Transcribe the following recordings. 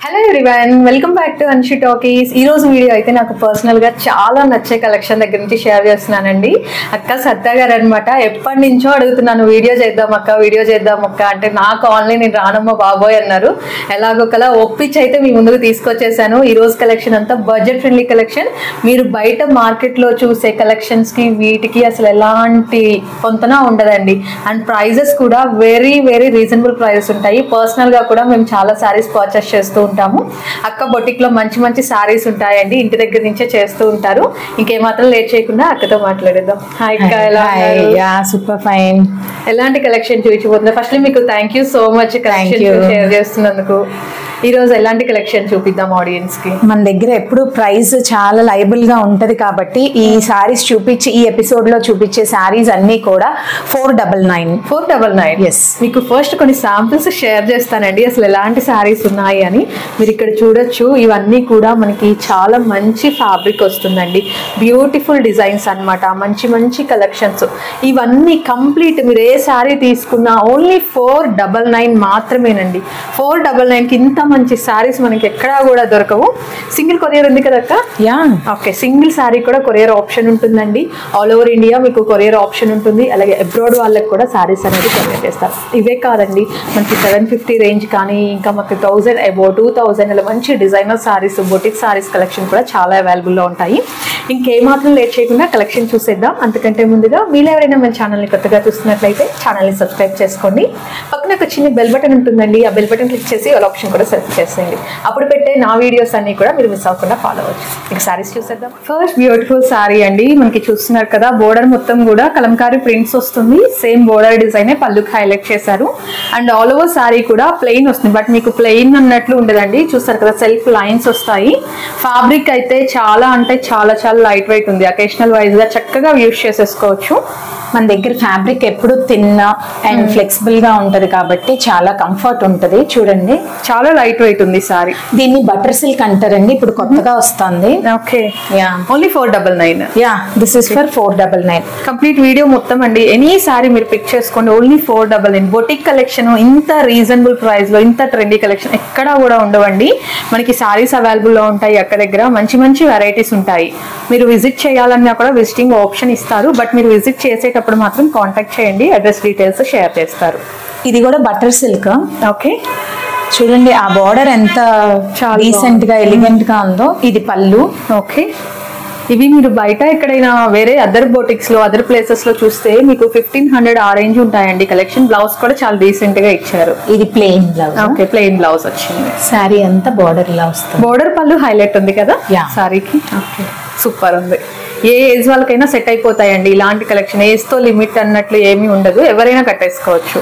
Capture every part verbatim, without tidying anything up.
Hello everyone, welcome back to Anshi talkies. ఈ రోజు video అయితే నాకు పర్సనల్ గా చాలా నచ్చే కలెక్షన్ దగ్గర నుంచి షేర్ చేస్తున్నానండి. అక్క సత్తా గారు అనమాట. ఎప్పటి నుంచో అడుగుతున్నాను వీడియో చేద్దాం అక్క వీడియో చేద్దాం అక్క అంటే, నాకు ఆన్లైన్ నేను రానమ్మ బాబోయ్ అన్నారు. ఎలాగోకలా ఒప్పించి అయితే మీ ముందుకు తీసుకొచ్చేసాను. ఈ రోజు కలెక్షన్ అంతా బడ్జెట్ ఫ్రెండ్లీ కలెక్షన్. మీరు బయట మార్కెట్ లో చూసే కలెక్షన్స్ కి వీటికి అసలు ఎలాంటి పొంతన ఉండదండి. అండ్ ప్రైజెస్ కూడా వెరీ వెరీ రీజనబుల్ ప్రైజెస్ ఉంటాయి. పర్సనల్ గా కూడా మేము చాలా సారీస్ పర్చేస్ చేస్తూ ఉంటాము. అక్క బొటిక్ లో మంచి మంచి సారీస్ ఉంటాయండి, ఇంటి దగ్గర నుంచే చేస్తూ ఉంటారు. ఇంకేమాత్రం లేట్ చేయకుండా అక్కతో మాట్లాడేద్దాం. హాయ్ అక్క, ఎలా ఉన్నారు? Super fine. ఎలాంటి కలెక్షన్ చూపించబోతున్నారు? ఫస్ట్ మీకు thank you so much collection share చేస్తున్నందుకు. ఈ రోజు ఎలాంటి కలెక్షన్ చూపిద్దాం ఆడియన్స్ కి? మన దగ్గర ఎప్పుడు ప్రైస్ చాలా లైబుల్ గా ఉంటది కాబట్టి ఈ సారీస్ చూపించి ఈ ఎపిసోడ్ లో చూపించే సారీస్ అన్ని కూడా four double nine four double nine yes. మీకు ఫస్ట్ కొన్ని శాంపిల్స్ షేర్ చేస్తానండి అసలు ఎలాంటి సారీస్ ఉన్నాయి అని. మీరు ఇక్కడ చూడొచ్చు, ఇవన్నీ కూడా మనకి చాలా మంచి ఫ్యాబ్రిక్ వస్తుందండి. బ్యూటిఫుల్ డిజైన్స్ అన్నమాట, మంచి మంచి కలెక్షన్స్. ఇవన్నీ కంప్లీట్ మీరు ఏ సారీ తీసుకున్నా ఓన్లీ ఫోర్ డబల్ నైన్ మాత్రమేనండి. ఫోర్ డబల్ నైన్ కి ఇంత మంచి సారీస్ మనకి ఎక్కడా కూడా దొరకవు. సింగిల్ కొరియర్ ఉంది కదా అక్క? Yeah, okay. సింగిల్ సారీ కూడా కొరియర్ ఆప్షన్ ఉంటుందండి. ఆల్ ఓవర్ ఇండియా మీకు కొరియర్ ఆప్షన్ ఉంటుంది. అలాగే అబ్రాడ్ వాళ్ళకి కూడా సారీస్ అనేది కొరియర్ చేస్తారు. ఇవే కాదండి, మనకి సెవెన్ ఫిఫ్టీ రేంజ్ కానీ ఇంకా మనకి థౌసండ్ అబౌ టూ థౌసండ్ ఇలా మంచి designer sarees, boutique sarees collection కూడా చాలా అవైలబుల్లో ఉంటాయి. ఇంకేమాత్రం లేట్ చేయకుండా కలెక్షన్ చూసేద్దాం. అంతకంటే ముందుగా మీరు ఎవరైనా మన ఛానల్ని కొత్తగా చూస్తున్నట్లయితే ఛానల్ని సబ్స్క్రైబ్ చేసుకోండి. పక్కన ఒక చిన్న బెల్ బటన్ ఉంటుందండి, ఆ బెల్ బటన్ క్లిక్ చేసి ఆల్ ఆప్షన్ కూడా సెలెక్ట్ చేసేయండి. అప్పుడు పెట్టే నా వీడియోస్ అన్ని కూడా మీరు మిస్ అవ్వకుండా ఫాలో అవ్వచ్చు. ఇక సారీస్ చూసేద్దాం. ఫస్ట్ బ్యూటిఫుల్ సారీ అండి. మనకి చూస్తున్నారు కదా, బోర్డర్ మొత్తం కూడా కలంకారీ ప్రింట్స్ వస్తుంది. సేమ్ బోర్డర్ డిజైన్ పళ్ళుకి హైలైట్ చేశారు. అండ్ ఆల్ ఓవర్ సారీ కూడా ప్లెయిన్ వస్తుంది. బట్ మీకు ప్లెయిన్ అన్నట్లు ఉండదండి. చూస్తారు కదా, సెల్ఫ్ లైన్స్ వస్తాయి. ఫ్యాబ్రిక్ అయితే చాలా అంటే చాలా చాలా లైట్ వెయిట్ ఉంది. అకేషనల్ వైజ్ గా చక్కగా యూజ్ చేసేసుకోవచ్చు. మన దగ్గర ఫ్యాబ్రిక్ ఎప్పుడు తిన్న అండ్ ఫ్లెక్సిబుల్ గా ఉంటది కాబట్టి చాలా కంఫర్ట్ ఉంటది. చూడండి, చాలా లైట్ వెయిట్ ఉంది సారీ. దీన్ని బటర్ సిల్క్ అంటారండి, ఇప్పుడు కొత్తగా వస్తుంది. Okay, yeah, only four double nine. Yeah, this is for four double nine. Complete video మొత్తం అండి, ఎనీ సారీ మీరు పిక్ చేసుకోండి. Only four double nine. Boutique collection ఇంత రీజనబుల్ ప్రైస్ లో, ఇంత ట్రెండీ కలెక్షన్ ఎక్కడా కూడా ఉండవండి. మనకి సారీస్ అవైలబుల్ లో ఉంటాయి. అక్కడ దగ్గర మంచి మంచి వెరైటీస్ ఉంటాయి. మీరు విజిట్ చేయాలన్నా కూడా విజిటింగ్ ఆప్షన్ ఇస్తారు. బట్ మీరు విజిట్ చేసేటప్పుడు మాత్రం కాంటాక్ట్ చేయండి, అడ్రస్ డీటెయిల్స్ షేర్ చేస్తారు. ఇది కూడా బటర్ సిల్క్. ఓకే, చూడండి ఆ బార్డర్ ఎంత డీసెంట్ గా ఎలిగెంట్ గా ఉందో. ఇది పళ్ళు. ఓకే, ఇవి మీరు బయట ఎక్కడైనా వేరే అదర్ బోటిక్స్ లో అదర్ ప్లేసెస్ లో చూస్తే మీకు ఫిఫ్టీన్ హండ్రెడ్ ఆ రేంజ్ ఉంటాయండి కలెక్షన్. బ్లౌజ్ కూడా చాలా డీసెంట్ గా ఇచ్చారు. ఇది plain blouse. Okay, plain blouse వచ్చింది. సారీ అంతా బార్డర్ ఇలా వస్తుంది. బోర్డర్ పళ్ళు హైలైట్ ఉంది కదా యా సారీకి. ఓకే, సూపర్ ఉంది. ఏ ఏజ్ వాళ్ళకైనా సెట్ అయిపోతాయండి ఇలాంటి కలెక్షన్. ఏజ్ తో లిమిట్ అన్నట్లు ఏమీ ఉండదు, ఎవరైనా కట్టేసుకోవచ్చు.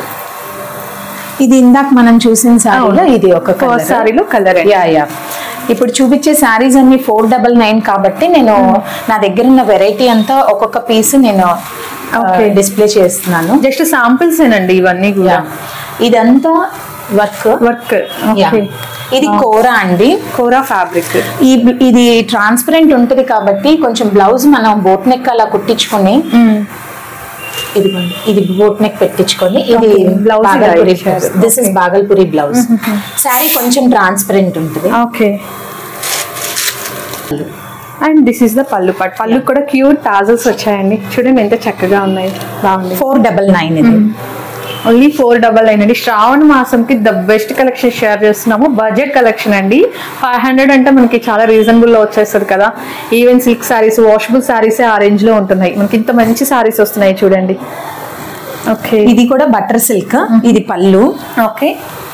ఇది ఇందాక మనం చూసిన సారీలో ఇది ఒక సారీలో కలర్. యా యా ఇప్పుడు చూపించే సారీస్ అన్ని ఫోర్ డబల్ నైన్ కాబట్టి నేను నా దగ్గర ఉన్న వెరైటీ అంతా ఒక్కొక్క పీస్ నేను డిస్ప్లే చేస్తున్నాను. జస్ట్ శాంపిల్స్ ఏనండి ఇవన్నీ కూడా. ఇదంతా వర్క్ వర్క్ ఇది కోరా అండి, కోరా ఫ్యాబ్రిక్. ఇది ట్రాన్స్పరెంట్ ఉంటుంది కాబట్టి కొంచెం బ్లౌజ్ మనం బోట్ నెక్ అలా కుట్టించుకొని, ఇది ఇది బోట్ నెక్ పెట్టించుకొని, ఇది Bhagalpuri. This is Bhagalpuri blouse. Sari కొంచెం ట్రాన్స్పరెంట్ ఉంటుంది. Okay, and this is the pallu part. Pallu కూడా క్యూట్ టాజల్స్ వచ్చాయండి. చూడండి ఎంత చక్కగా ఉన్నాయి, బాగుంది. ఫోర్ డబల్ నైన్ ఇది ఓన్లీ ఫోర్ డబల్ నైన్ అండి. శ్రావణ మాసంకి ద బెస్ట్ కలెక్షన్ షేర్ చేస్తున్నాము. బడ్జెట్ కలెక్షన్ అండి. ఫైవ్ హండ్రెడ్ అంటే మనకి చాలా రీజనబుల్ లో వచ్చేస్తుంది కదా. Even silk sarees, washable sarees ఆ రేంజ్ లో ఉంటున్నాయి. మనకి ఇంత మంచి సారీస్ వస్తున్నాయి చూడండి. ఓకే, ఇది కూడా బటర్ సిల్క్. ఇది పళ్ళు. ఓకే,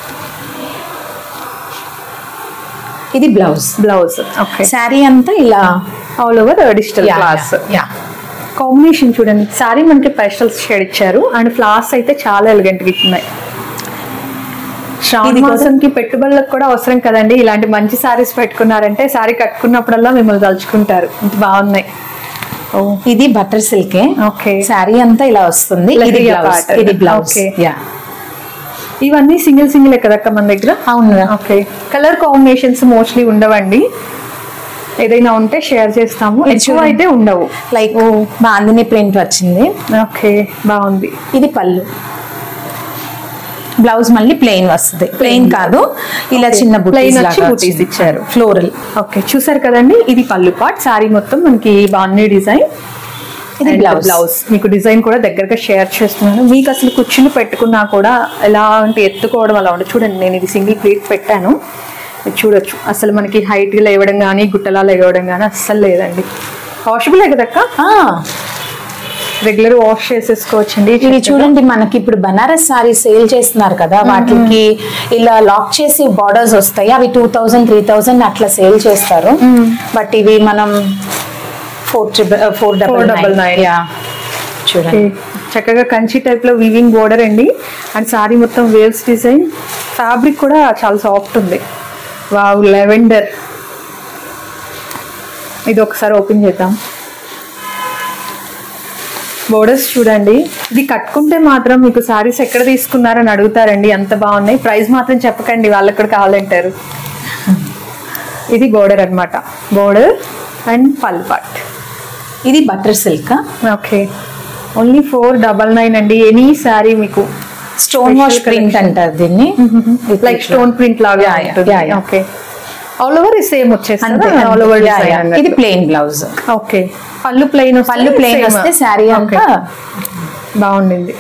ఇది బ్లౌజ్. బ్లౌజ్. ఓకే, శారీ అంతా ఇలా all over digital class. Yeah, combination చూడండి. సారీ మనకి పేస్టల్ షేడ్ ఇచ్చారు అండ్ ఫ్లవర్స్ అయితే చాలా ఎలిగెంట్ గా ఉన్నాయి. శ్రావణ మాసంకి పెట్టుబడులకు కూడా అవసరం కదండి. ఇలాంటి మంచి సారీస్ పెట్టుకున్నారంటే సారీ కట్టుకున్నప్పుడల్లా మిమ్మల్ని తలుచుకుంటారు. ఇంత బాగున్నాయి. ఇది బటర్ సిల్కే. ఓకే, సారీ అంతా ఇలా వస్తుంది. ఇది బ్లౌజ్. ఇది బ్లౌజ్. యా, ఇవన్నీ సింగిల్ సింగిల్ కదక్క మన దగ్గర? అవును. ఓకే, కలర్ కాంబినేషన్స్ మోస్ట్లీ ఉండవండి. ఏదైనా ఉంటే షేర్ చేస్తాము, ఎక్కువ అయితే ఉండవు. లైక్ బాందిని ప్రింట్ వచ్చింది. ఓకే, బాగుంది. ఇది పళ్ళు. బ్లౌజ్ మళ్ళీ ప్లెయిన్ వస్తుంది. ప్లెయిన్ కాదు, ఇలా చిన్న ప్లెయిన్ వచ్చి బూటీస్ ఇచ్చారు, ఫ్లోరల్. ఓకే చూసారు కదండి, ఇది పళ్ళు పార్ట్. సారీ మొత్తం మనకి బాగుంది డిజైన్. ఇది బ్లౌజ్. బ్లౌజ్ మీకు డిజైన్ కూడా దగ్గరగా షేర్ చేస్తున్నాను. మీకు అసలు కుర్చీలు పెట్టుకున్నా కూడా ఎలా అంటే ఎత్తుకోవడం అలా ఉండదు. చూడండి నేను ఇది సింగిల్ ప్లేట్ పెట్టాను, చూడొచ్చు. అసలు మనకి హైట్ గా లేవడం కానీ గుట్టలా లేవడం కానీ అస్సలు లేదండి. వాషబుల్ కదక్క, రెగ్యులర్ వాష్ చేసేసుకోవచ్చండి. ఇవి చూడండి మనకి ఇప్పుడు బనారస్ సారీ సేల్ చేస్తున్నారు కదా, వాటికి ఇలా లాక్ చేసి బార్డర్స్ వస్తాయి. అవి టూ థౌజండ్ త్రీ థౌజండ్ అట్లా సేల్ చేస్తారు. బట్ ఇవి మనం four triple four double double nine చూడండి. చక్కగా కంచి టైప్ లో వీవింగ్ బోర్డర్ అండి. అండ్ సారీ మొత్తం వేవ్స్ డిజైన్. ఫ్యాబ్రిక్ కూడా చాలా సాఫ్ట్ ఉంది. Wow, lavender. ఇది ఒకసారి ఓపెన్ చేద్దాం. బోర్డర్స్ చూడండి. ఇది కట్టుకుంటే మాత్రం మీకు సారీస్ ఎక్కడ తీసుకున్నారని అడుగుతారండి, అంత బాగున్నాయి. ప్రైస్ మాత్రం చెప్పకండి, వాళ్ళకి కూడా కావాలంటారు. ఇది బోర్డర్ అన్నమాట, బోర్డర్ అండ్ పల్ పార్ట్. ఇది butter silk. Okay, only four double nine అండి. ఎనీ సారీ మీకు స్టోన్ వాష్ ప్రింట్ అంటారు దీన్ని, లైక్ స్టోన్ ప్రింట్ లాగా. ఓకే, ఆల్ ఓవర్ సేమ్ వచ్చేస్తుంది. All over design. ఇది plain blouse. Okay, pallu plain, pallu plain వస్తే సారీ అంతా బాగుండింది.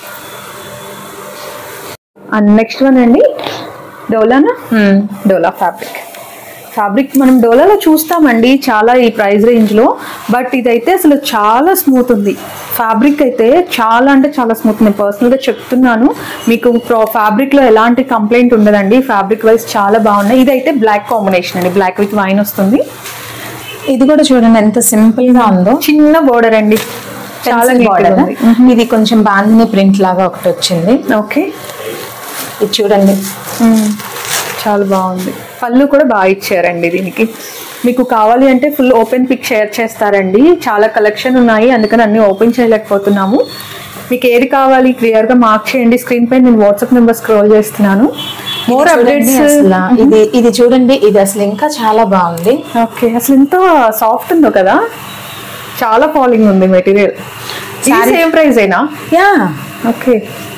అండ్ నెక్స్ట్ వన్ అండి డోలానా. డోలా ఫ్యాబ్రిక్. ఫ్యాబ్రిక్ మనం డోలాలో చూస్తామండి చాలా ఈ ప్రైస్ రేంజ్ లో, బట్ ఇదైతే అసలు చాలా స్మూత్ ఉంది. ఫ్యాబ్రిక్ అయితే చాలా అంటే చాలా స్మూత్. నేను పర్సనల్ గా చెప్తున్నాను, మీకు ఫ్యాబ్రిక్ లో ఎలాంటి కంప్లైంట్ ఉండదండి. ఫ్యాబ్రిక్ వైజ్ చాలా బాగున్నాయి. ఇదైతే బ్లాక్ కాంబినేషన్ అండి, బ్లాక్ విత్ వైన్ వస్తుంది. ఇది కూడా చూడండి ఎంత సింపుల్ గా ఉందో. చిన్న బోర్డర్ అండి, చాలా బోర్డర్. ఇది కొంచెం బాందిని ప్రింట్ లాగా ఒకటి వచ్చింది. ఓకే, ఇది చూడండి చాలా బాగుంది. పళ్ళు కూడా బాగా ఇచ్చారండి దీనికి. మీకు కావాలి అంటే ఫుల్ ఓపెన్ పిక్ షేర్ చేస్తారండి. చాలా కలెక్షన్ ఉన్నాయి, అందుకని అన్ని ఓపెన్ చేయలేకపోతున్నాము. మీకు ఏది కావాలి క్లియర్ గా మార్క్ చేయండి స్క్రీన్ పై. నేను వాట్సాప్ నెంబర్ స్క్రోల్ చేస్తున్నాను. More updates. ఇది ఇది చూడండి, ఇది అసలు ఇంకా చాలా బాగుంది. ఓకే, అసలు ఎంత సాఫ్ట్ ఉందో కదా, చాలా ఫాలింగ్ ఉంది మెటీరియల్. సేమ్ ప్రైస్ అయినా? యా. ఓకే,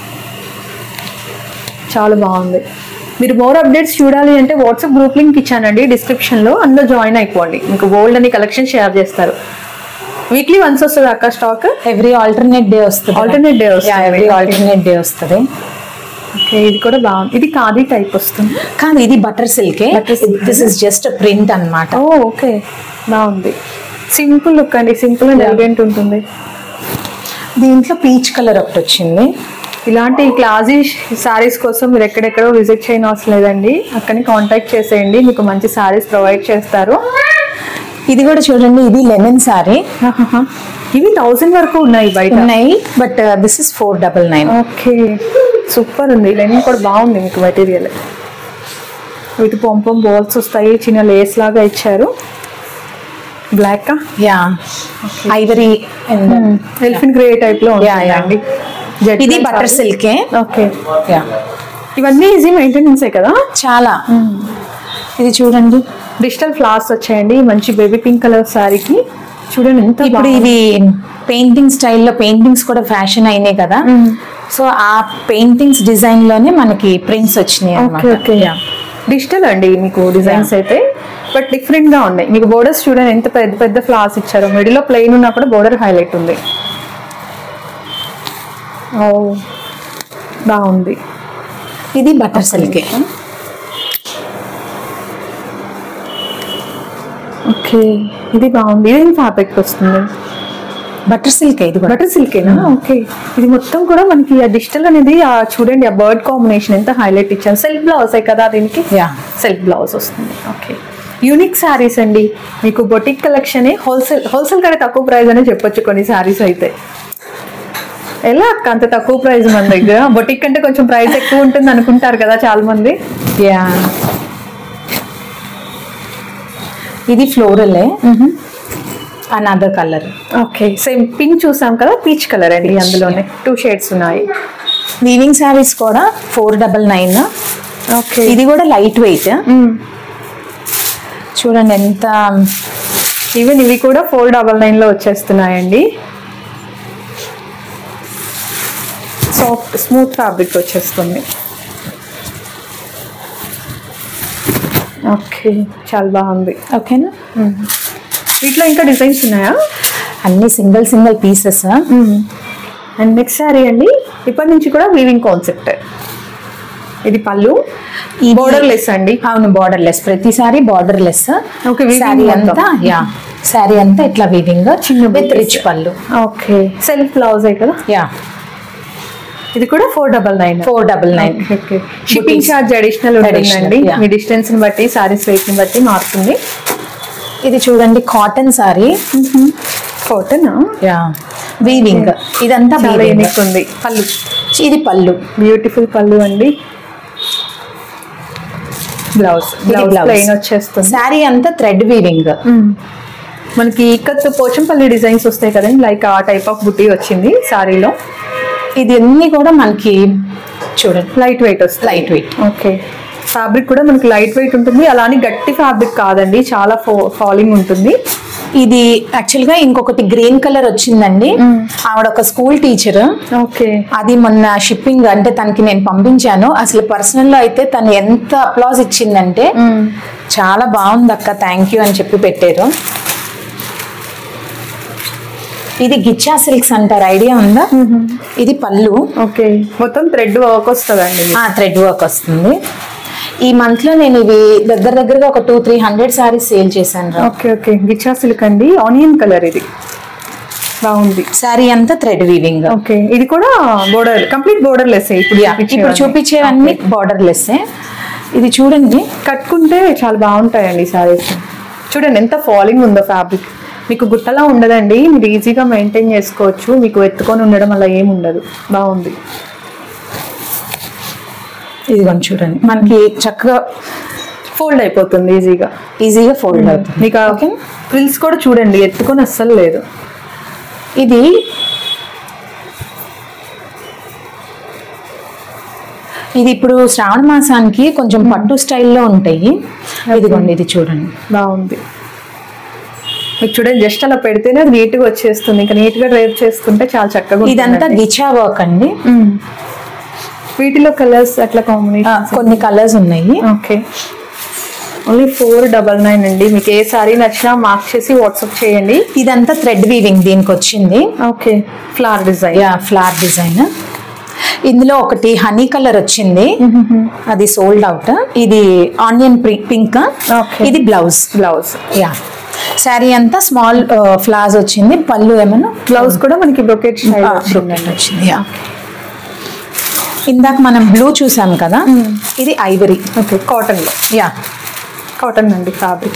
చాలా బాగుంది. మీరు మోర్ అప్డేట్స్ చూడాలి అంటే వాట్సాప్ గ్రూప్ లింక్ ఇచ్చానండి డిస్క్రిప్షన్ లో, అందులో జాయిన్ అయిపోండి. మీకు గోల్డ్ అని కలెక్షన్ షేర్ చేస్తారు. వీక్లీ వన్స్ వస్తుంది అక్క స్టాక్? ఎవ్రీ ఆల్టర్నేట్ డే వస్తుంది. ఆల్టర్నేట్ డే వస్తుంది. ఎవ్రీ ఆల్టర్నేట్ డే వస్తుంది. ఓకే, ఇది కూడా బాగుంది. ఇది ఖాదీ టైప్ వస్తుంది. కానీ ఇది బటర్ సిల్కే. దిస్ ఇస్ జస్ట్ ప్రింట్ అన్నమాట. ఓ ఓకే, బాగుంది. సింపుల్ లుక్ అండి, సింపుల్ అండ్ ఎలిగెంట్ ఉంటుంది. దీంట్లో పీచ్ కలర్ ఒకటి వచ్చింది. ఇలాంటి క్లాసీ శారీస్ కోసం మీరు ఎక్కడెక్కడో విజిట్ చేయని అవసరం లేదండి, అక్కడిని కాంటాక్ట్ చేసేయండి, మీకు మంచి శారీస్ ప్రొవైడ్ చేస్తారు. ఇది కూడా చూడండి, ఇది లెమన్ శారీ. ఇవి థౌసండ్ వరకు ఉన్నాయి బయట ఉన్నాయి, but this is four double nine. Okay, super ఉంది. లెమన్ కూడా బాగుంది మీకు మెటీరియల్. విత్ పొంపం బాల్స్ వస్తాయి, చిన్న లేస్ లాగా ఇచ్చారు. Black yeah, ivory elephant grey type లో ఉంటాయండి. ఇది బటర్ సిల్కే. ఓకే, యా, ఇవన్నీ ఈజీ మెయింటెనెన్స్ కదా చాలా. ఇది చూడండి, డిజిటల్ ఫ్లవర్స్ వచ్చాయండి. మంచి బేబీ పింక్ కలర్ సారీకి చూడండి ఎంత. ఇప్పుడు ఇవి పెయింటింగ్ స్టైల్లో పెయింటింగ్స్ కూడా ఫ్యాషన్ అయినాయి కదా, సో ఆ పెయింటింగ్స్ డిజైన్ లోనే మనకి ప్రింట్స్ వచ్చినాయి అన్నమాట. డిజిటల్ అండి మీకు డిజైన్స్ అయితే, బట్ డిఫరెంట్ గా ఉన్నాయి. మీకు బోర్డర్స్ చూడండి ఎంత పెద్ద పెద్ద ఫ్లవర్స్ ఇచ్చారు. మిడిల్ లో ప్లెయిన్ ఉన్నా కూడా బోర్డర్ హైలైట్ ఉంది. ఓ బాగుంది. ఇది బటర్ సిల్కే. ఓకే, ఇది బాగుంది. ఇదేం ఫ్యాబ్రిక్ వస్తుంది? Butter silk. ఇది బటర్ సిల్కేనా? ఓకే, ఇది మొత్తం కూడా మనకి ఆ డిజిటల్ అనేది చూడండి, ఆ బర్డ్ కాంబినేషన్ ఎంత హైలైట్ ఇచ్చారు. సెల్ఫ్ బ్లౌజ్ కదా దీనికి? యా, సెల్ఫ్ బ్లౌజ్ వస్తుంది. ఓకే, యూనిక్ శారీస్ అండి. మీకు బొటిక్ కలెక్షన్ హోల్సేల్ హోల్సేల్ కంటే తక్కువ ప్రైస్ అనే చెప్పొచ్చు కొన్ని శారీస్ అయితే. ఎలా అక్క అంత తక్కువ ప్రైస్ మన దగ్గర? బొటిక్ అంటే కొంచెం ప్రైస్ ఎక్కువ ఉంటుంది అనుకుంటారు కదా చాలా మంది. యా, ఇది ఫ్లోరలే, another colour. Okay, same pink చూసాం కదా, పీచ్ కలర్ అండి. అందులోనే టూ షేడ్స్ ఉన్నాయి. వీవింగ్ శారీస్ కూడా ఫోర్ డబల్ నైన్. ఓకే, ఇది కూడా లైట్ వెయిట్. చూడండి ఎంత. ఈవెన్ ఇవి కూడా ఫోర్ డబల్ నైన్ లో వచ్చేస్తున్నాయండి. సాఫ్ట్ స్మూత్ ఫ్యాబ్రిక్ వచ్చేస్తుంది. ఓకే, చాలా బాగుంది. ఓకేనా? వీటిలో ఇంకా డిజైన్స్ ఉన్నాయా? అన్ని single single pieces. And next sari అండి, ఇప్పటి నుంచి కూడా వీవింగ్ కాన్సెప్ట్. ఇది పళ్ళు, బోర్డర్ లెస్ అండి. అవును, బోర్డర్ లెస్, ప్రతిసారి బోర్డర్ లెస్. ఓకే, సారీ అంతా యా సారీ అంతా ఇట్లా వీవింగ్, చిన్న విత్ రిచ్ పళ్ళు. ఓకే, సెల్ఫ్ బ్లౌజ్ కదా. యా, ఇది కూడా four double nine four double nine okay. Shipping charge additional ఉంటుందండి, మీ డిస్టెన్స్ ని బట్టి, సారీస్ వెయిట్ ని బట్టి మారుతుంది. ఇది చూడండి cotton sari. Cotton yeah, weaving ఇదంతా యూనిక్ ఉంది. పళ్ళు, ఇది పళ్ళు, బ్యూటిఫుల్ పళ్ళు అండి. బ్లౌజ్ బ్లౌజ్ ప్లెయిన్ వచ్చేస్తుంది. సారీ అంతా థ్రెడ్ వీవింగ్. మనకి ఇక్కత్ పోచంపల్లి డిజైన్స్ వస్తాయి కదండి, లైక్ ఆ టైప్ ఆఫ్ బుట్టి వచ్చింది సారీలో. ఇది అన్ని కూడా మనకి చూడండి లైట్ వెయిట్ వస్తుంది. Light weight. ఓకే, ఫ్యాబ్రిక్ కూడా మనకి లైట్ వెయిట్ ఉంటుంది, అలానే గట్టి ఫ్యాబ్రిక్ కాదండి, చాలా ఫాలింగ్ ఉంటుంది. ఇది యాక్చువల్ గా ఇంకొకటి గ్రీన్ కలర్ వచ్చిందండి. ఆవిడ ఒక స్కూల్ టీచర్. ఓకే, అది మొన్న షిప్పింగ్ అంటే తనకి నేను పంపించాను. అసలు పర్సనల్ లో అయితే తను ఎంత అప్లాజ్ ఇచ్చిందంటే చాలా బాగుంది అక్క, థ్యాంక్ యూ అని చెప్పి పెట్టారు. ఇది గిచ్చా సిల్క్స్ అంటారు, ఐడియా ఉందా? ఇది పళ్ళు. ఓకే, మొత్తం థ్రెడ్ వర్క్ వస్తుందండి. థ్రెడ్ వర్క్ వస్తుంది. ఈ మంత్ లో నేను ఇవి దగ్గర దగ్గరగా ఒక two three hundred saris sale చేశాను. ఓకే ఓకే, గిచ్చా సిల్క్ అండి, ఆనియన్ కలర్. ఇది బాగుంది. సారీ అంతా థ్రెడ్ వీవింగ్. ఓకే, ఇది కూడా బోర్డర్, కంప్లీట్ బోర్డర్ లెస్. ఇప్పుడు ఇప్పుడు చూపించేవన్నీ బోర్డర్ లెస్. ఇది చూడండి, కట్టుకుంటే చాలా బాగుంటాయండి సారీస్. చూడండి ఎంత ఫాలింగ్ ఉందో ఫ్యాబ్రిక్. మీకు గుట్టలా ఉండదండి, మీరు ఈజీగా మెయింటైన్ చేసుకోవచ్చు, మీకు ఎత్తుకొని ఉండడం అలా ఏమి ఉండదు. బాగుంది. ఇది కొంచెం చూడండి, మనకి చక్కగా ఫోల్డ్ అయిపోతుంది, ఈజీగా ఈజీగా ఫోల్డ్ అవుతుంది. మీకు ఓకే, ఫ్రిల్స్ కూడా చూడండి, ఎత్తుకొని అస్సలు లేదు. ఇది ఇది ఇప్పుడు శ్రావణ మాసానికి కొంచెం పట్టు స్టైల్లో ఉంటాయి. ఇదిగోండి, ఇది చూడండి, బాగుంది. మీకు చూడండి, జస్ట్ అలా పెడితేనే అది నీట్ గా వచ్చేస్తుంది, ఇంకా నీట్ గా డ్రైవ్ చేసుకుంటే చాలా చక్కగా. ఇదంతా గిచా వర్క్ అండి. వీటిలో కలర్స్ అట్లా కాంబినేషన్ కొన్ని కలర్స్ ఉన్నాయి. Okay, only four double nine అండి. మీకు ఏ సారీ నచ్చినా మార్క్ చేసి వాట్సాప్ చేయండి. ఇదంతా థ్రెడ్ వీవింగ్ దీనికి వచ్చింది. Okay, flower design. Yeah, flower design. ఇందులో ఒకటి హనీ కలర్ వచ్చింది, అది సోల్డ్ అవుట్. ఇది ఆనియన్ పింక్. ఇది బ్లౌజ్. బ్లౌజ్ యా, శారీ అంతా స్మాల్ ఫ్లవర్స్ వచ్చింది. పళ్ళు ఏమన్నా, బ్లౌజ్ కూడా మనకి బ్రొకెట్ వచ్చింది. యా, ఇందాక మనం బ్లూ చూసాం కదా, ఇది ఐవరీ. ఓకే, కాటన్ లో. యా, కాటన్ అండి ఫ్యాబ్రిక్.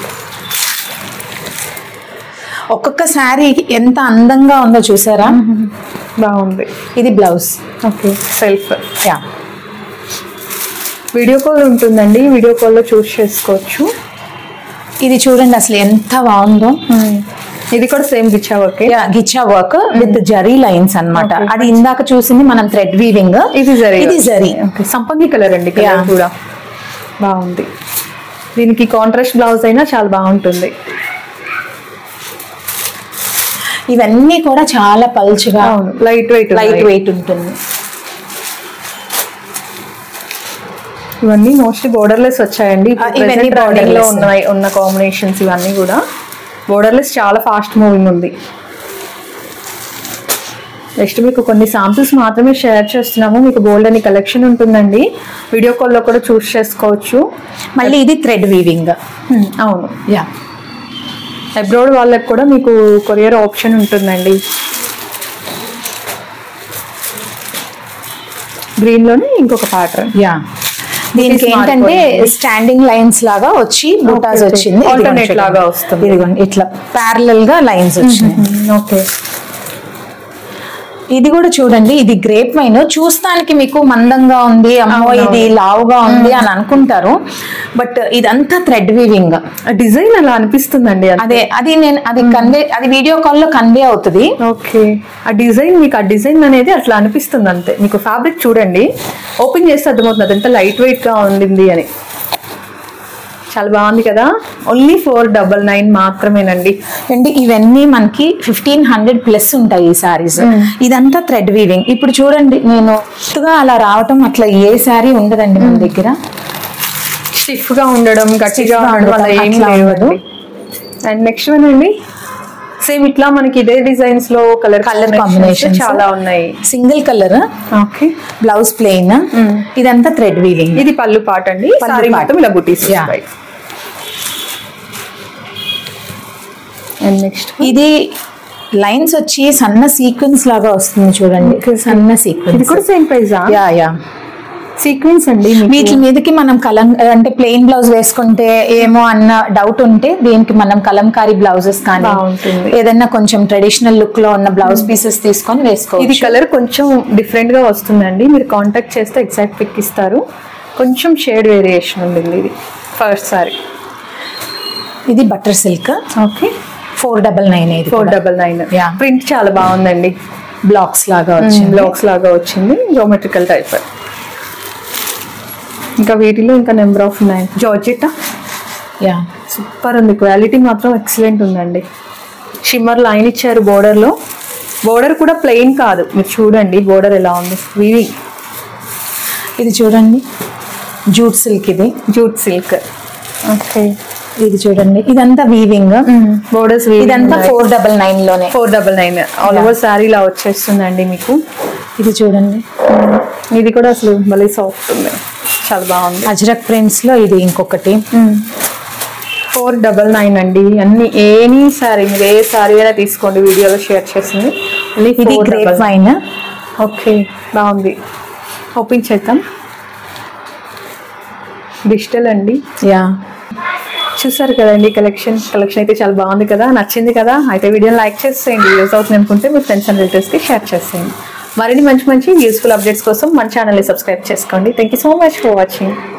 ఒక్కొక్క శారీ ఎంత అందంగా ఉందో చూసారా, బాగుంది. ఇది blouse. Okay, self. Yeah, video call ఉంటుందండి, వీడియో కాల్లో చూస్ చేసుకోవచ్చు. ఇది చూడండి అసలు ఎంత బాగుందో. ఇది కూడా same gicha work. Gicha work with zari lines అన్నమాట. అది ఇందాక చూసింది మనం థ్రెడ్ వీవింగ్. ఇది జరీ. ఇది జరీ. సంపంగి కలర్ అండి, కలర్ కూడా బాగుంది. దీనికి కాంట్రాస్ట్ బ్లౌజ్ అయినా చాలా బాగుంటుంది. ఇవన్నీ కూడా చాలా పల్చగా, లైట్ వెయిట్ లైట్ వెయిట్ ఉంటుంది. ఇవన్నీ మోస్ట్లీ బోర్డర్లెస్ వచ్చాయండి. ఇవన్నీ బోర్డర్ లో ఉన్నాయి ఉన్న కాంబినేషన్స్. ఇవన్నీ కూడా బోర్డర్లెస్ చాలా ఫాస్ట్ మూవింగ్ ఉంది. నెక్స్ట్ మీకు కొన్ని శాంపిల్స్ మాత్రమే షేర్ చేస్తున్నాము. మీకు బోల్డ్ అని కలెక్షన్ ఉంటుందండి, వీడియో కాల్లో కూడా చూస్ చేసుకోవచ్చు. మళ్ళీ ఇది థ్రెడ్ వీవింగ్. అవును. యా, అబ్రాడ్ వాళ్ళకి కూడా మీకు కొరియర్ ఆప్షన్ ఉంటుందండి. గ్రీన్ లోనే ఇంకొక ప్యాటర్న్. యా, దీనికి ఏంటంటే స్టాండింగ్ లైన్స్ లాగా వచ్చి బుటాస్ వచ్చింది, ఆల్టర్నేట్ లాగా వస్తుంది. ఇదిగోండి ఇట్లా ప్యారలల్ గా లైన్స్ వచ్చినాయి. ఓకే, ఇది కూడా చూడండి, ఇది గ్రేప్ వైన్. చూస్తానికి మీకు మందంగా ఉంది, అమ్మో ఇది లావుగా ఉంది అని అనుకుంటారు, బట్ ఇదంతా థ్రెడ్ వీవింగ్. డిజైన్ అలా అనిపిస్తుందండి. అదే అది నేను అది కన్వే అది వీడియో కాల్ లో కన్వే అవుతుంది. ఓకే, ఆ డిజైన్ మీకు ఆ డిజైన్ అనేది అట్లా అనిపిస్తుంది అంతే. మీకు ఫ్యాబ్రిక్ చూడండి, ఓపెన్ చేస్తే అర్థమవుతుంది అది ఎంత లైట్ వెయిట్ గా ఉండింది అని. చాలా బాగుంది కదా. ఓన్లీ ఫోర్ డబల్ నైన్ మాత్రమేనండి. అండి ఇవన్నీ మనకి ఫిఫ్టీన్ హండ్రెడ్ ప్లస్ ఉంటాయి ఈ సారీస్. ఇదంతా థ్రెడ్ వీవింగ్. ఇప్పుడు చూడండి, నేను అలా రావటం అట్లా ఏ సారీ ఉండదండి మన దగ్గర. స్టిఫ్ గా ఉండడం గట్టిగా Stiff గా ఉండడం అలా ఉండడం ఏం అట్లా లేవండి. ఉండదు. అండ్ నెక్స్ట్ వన్ అండి సేమ్ ఇట్లా మనకి ఇదే డిజైన్స్ లో కలర్ కలర్ కాంబినేషన్ చాలా ఉన్నాయి. Single colour, okay blouse plain, ఇదంతా థ్రెడ్ వీవింగ్. ఇది పళ్ళు పాట అండి. పళ్ళు సారీ part. మొత్తం ఇలా బుటీస్ Yeah. వస్తాయి. అండ్ నెక్స్ట్ ఇది లైన్స్ వచ్చి సన్న సీక్వెన్స్ లాగా వస్తుంది చూడండి, సన్న సీక్వెన్స్. ఇది కూడా సేమ్ ప్రైజా? యా యా సీక్వెన్స్ అండి మీకు. వీటి మీదకి మనం కలం అంటే ప్లెయిన్ బ్లౌజ్ వేసుకుంటే ఏమో అన్న డౌట్ ఉంటే దీనికి మనం కలంకారీ బ్లౌజెస్ కానీ బాగుంటుంది. ఏదైనా కొంచెం ట్రెడిషనల్ లుక్ లో ఉన్న బ్లౌజ్ పీసెస్ తీసుకొని ఇది వేసుకోవచ్చు. కలర్ కొంచెం డిఫరెంట్ గా వస్తుందండి. మీరు కాంటాక్ట్ చేస్తే ఎగ్జాక్ట్ పిక్ ఇస్తారు. కొంచెం షేడ్ వేరియేషన్ ఉంటుంది. ఇది ఫస్ట్ సారీ. ఇది butter silk. Okay four double nine ఇది four double nine. Yeah. Print చాలా బాగుందండి. బ్లాక్స్ లాగా వచ్చింది. బ్లాక్స్ లాగా వచ్చింది. Geometrical type. ఇంకా వీటిలో ఇంకా నెంబర్ ఆఫ్ ఉన్నాయి. జార్జెటా యా సూపర్ ఉంది. క్వాలిటీ మాత్రం ఎక్సలెంట్ ఉందండి. షిమ్మర్ లైన్ ఇచ్చారు బోర్డర్ లో. బోర్డర్ కూడా ప్లెయిన్ కాదు. మీరు చూడండి బోర్డర్ ఎలా ఉంది. వీవింగ్. ఇది చూడండి జూట్ సిల్క్. ఇది జూట్ సిల్క్. ఓకే ఇది చూడండి ఇదంతా వీవింగ్. బోర్డర్స్ ఇదంతా ఫోర్ డబల్ నైన్ లోనే. Four double nine all over sari ఇలా వచ్చేస్తుందండి మీకు. ఇది చూడండి ఇది కూడా అసలు మళ్ళీ సాఫ్ట్ ఉంది. చాలా బాగుంది. అజ్రక్ ప్రింట్స్ లో ఇది ఇంకొకటి. ఫోర్ డబల్ నైన్ అండి. అన్ని ఎనీ శారీ మీరు ఏ శారీ అయినా తీసుకోండి. వీడియోలో షేర్ చేసింది. ఇది గ్రేప్ వైన్. ఓకే బాగుంది. ఓపెన్ చేద్దాం. డిజిటల్ అండి. యా చూసారు కదండి కలెక్షన్. కలెక్షన్ అయితే చాలా బాగుంది కదా. నచ్చింది కదా. అయితే వీడియోని లైక్ చేసేయండి. యూజ్ అవుతుంది అనుకుంటే మీ ఫ్రెండ్స్ అండ్ రిలేటివ్స్కి షేర్ చేసేయండి. మరిన్ని మంచి మంచి యూస్ఫుల్ అప్డేట్స్ కోసం మన ఛానల్ని సబ్స్క్రైబ్ చేసుకోండి. Thank you so much for watching.